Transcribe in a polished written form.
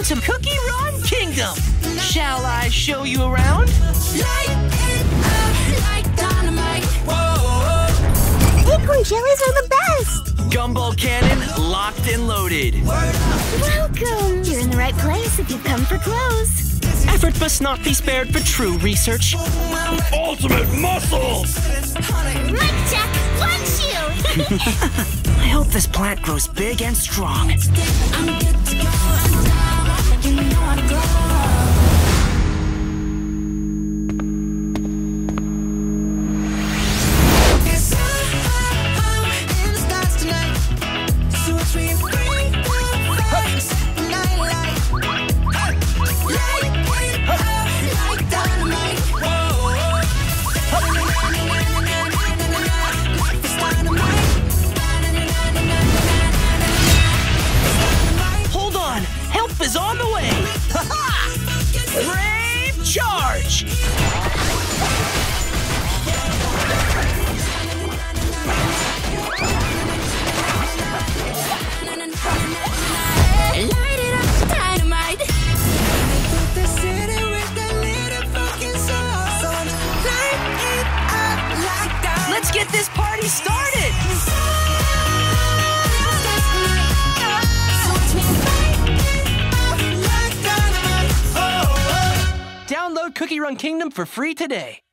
to Cookie Run Kingdom. Shall I show you around? Light it up like dynamite. Acorn jellies are the best! Gumball cannon locked and loaded. Welcome! You're in the right place if you've come for clothes. Effort must not be spared for true research. Ultimate muscles! Mic check! Punch you! I hope this plant grows big and strong. I'm good to go. I'm down. You know I go. Is on the way! Ha-ha! Brave charge! Light it up, dynamite. Let's get this party started! Download Cookie Run Kingdom for free today.